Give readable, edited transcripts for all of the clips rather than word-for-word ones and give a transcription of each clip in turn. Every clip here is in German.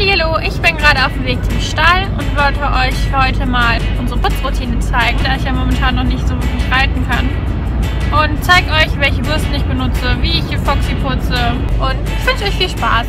Hallihallo, ich bin gerade auf dem Weg zum Stall und wollte euch heute mal unsere Putzroutine zeigen, da ich ja momentan noch nicht so wirklich reiten kann. Und zeige euch, welche Bürsten ich benutze, wie ich die Foxy putze und ich wünsche euch viel Spaß.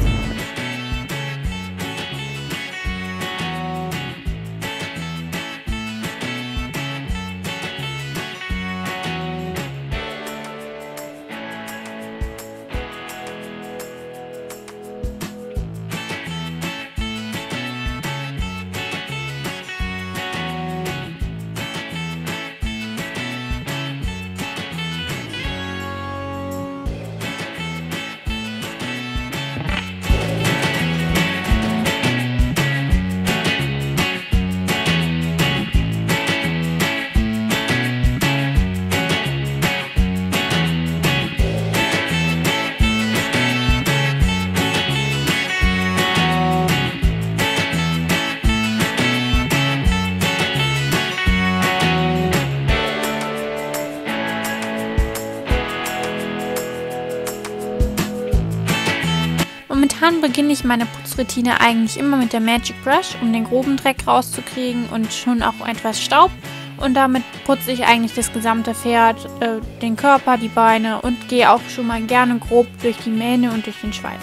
Momentan beginne ich meine Putzroutine eigentlich immer mit der Magic Brush, um den groben Dreck rauszukriegen und schon auch etwas Staub. Und damit putze ich eigentlich das gesamte Pferd, den Körper, die Beine und gehe auch schon mal gerne grob durch die Mähne und durch den Schweif.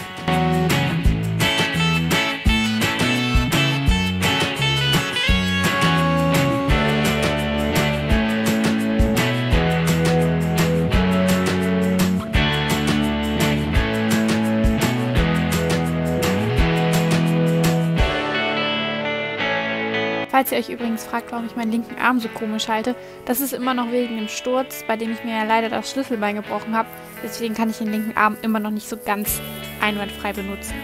Falls ihr euch übrigens fragt, warum ich meinen linken Arm so komisch halte, das ist immer noch wegen dem Sturz, bei dem ich mir ja leider das Schlüsselbein gebrochen habe. Deswegen kann ich den linken Arm immer noch nicht so ganz einwandfrei benutzen.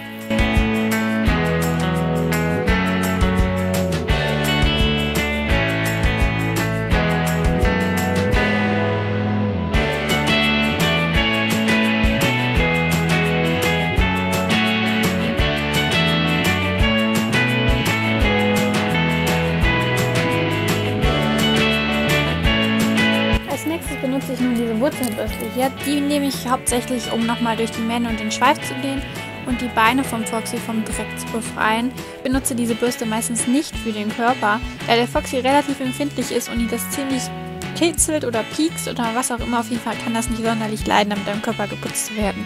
Benutze ich nun diese Wurzelbürste hier. Die nehme ich hauptsächlich, um nochmal durch die Mähne und den Schweif zu gehen und die Beine vom Foxy vom Dreck zu befreien. Ich benutze diese Bürste meistens nicht für den Körper, da der Foxy relativ empfindlich ist und ihn das ziemlich kitzelt oder piekst oder was auch immer. Auf jeden Fall kann das nicht sonderlich leiden, damit am Körper geputzt zu werden.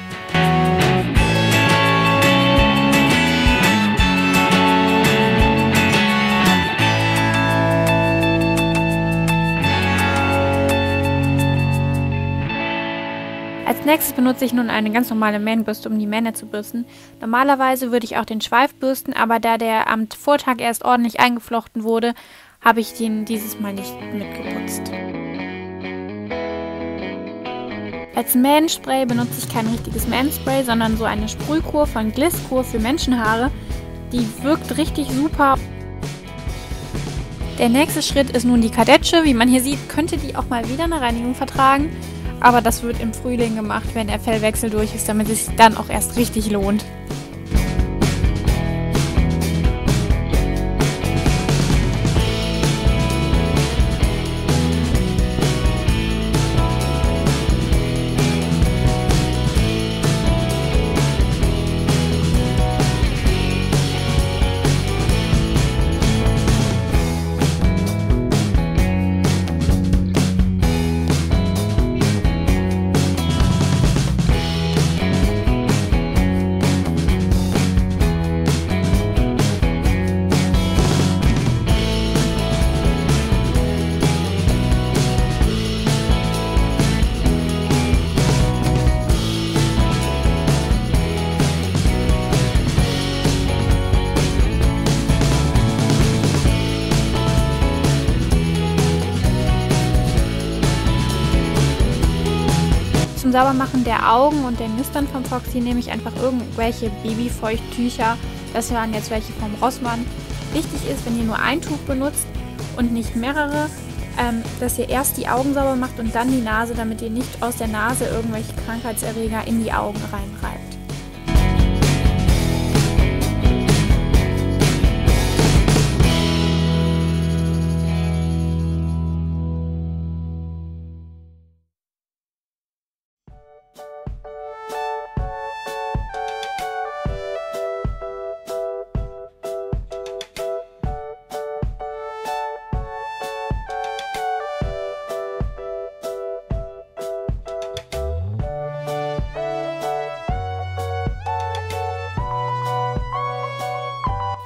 Als nächstes benutze ich nun eine ganz normale Mähnbürste, um die Mähne zu bürsten. Normalerweise würde ich auch den Schweif bürsten, aber da der am Vortag erst ordentlich eingeflochten wurde, habe ich den dieses Mal nicht mitgeputzt. Als Mähnspray benutze ich kein richtiges Mähnspray, sondern so eine Sprühkur von Glisskur für Menschenhaare. Die wirkt richtig super. Der nächste Schritt ist nun die Kadetsche. Wie man hier sieht, könnte die auch mal wieder eine Reinigung vertragen. Aber das wird im Frühling gemacht, wenn der Fellwechsel durch ist, damit es sich dann auch erst richtig lohnt. Zum Saubermachen der Augen und den Nüstern vom Foxy nehme ich einfach irgendwelche Babyfeuchttücher. Das waren jetzt welche vom Rossmann. Wichtig ist, wenn ihr nur ein Tuch benutzt und nicht mehrere, dass ihr erst die Augen sauber macht und dann die Nase, damit ihr nicht aus der Nase irgendwelche Krankheitserreger in die Augen reinreibt.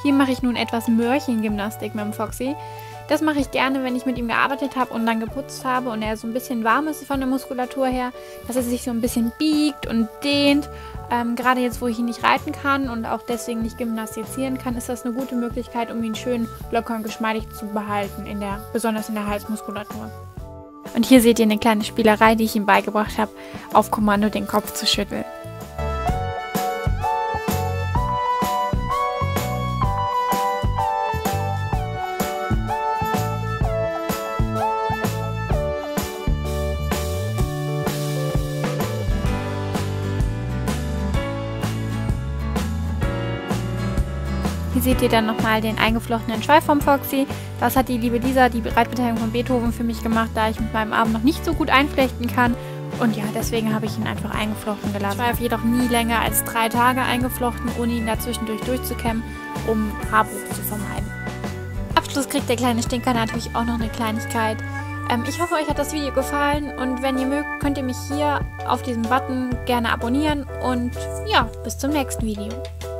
Hier mache ich nun etwas Möhrchengymnastik mit dem Foxy. Das mache ich gerne, wenn ich mit ihm gearbeitet habe und dann geputzt habe und er so ein bisschen warm ist von der Muskulatur her, dass er sich so ein bisschen biegt und dehnt. Gerade jetzt, wo ich ihn nicht reiten kann und auch deswegen nicht gymnastizieren kann, ist das eine gute Möglichkeit, um ihn schön locker und geschmeidig zu behalten, besonders in der Halsmuskulatur. Und hier seht ihr eine kleine Spielerei, die ich ihm beigebracht habe, auf Kommando den Kopf zu schütteln. Hier seht ihr dann nochmal den eingeflochtenen Schweif vom Foxy. Das hat die liebe Lisa, die Reitbeteiligung von Beethoven, für mich gemacht, da ich mit meinem Arm noch nicht so gut einflechten kann. Und ja, deswegen habe ich ihn einfach eingeflochten gelassen. Schweif jedoch nie länger als 3 Tage eingeflochten, ohne ihn dazwischendurch durchzukämmen, um Haarbruch zu vermeiden. Abschluss kriegt der kleine Stinker natürlich auch noch eine Kleinigkeit. Ich hoffe, euch hat das Video gefallen und wenn ihr mögt, könnt ihr mich hier auf diesem Button gerne abonnieren und ja, bis zum nächsten Video.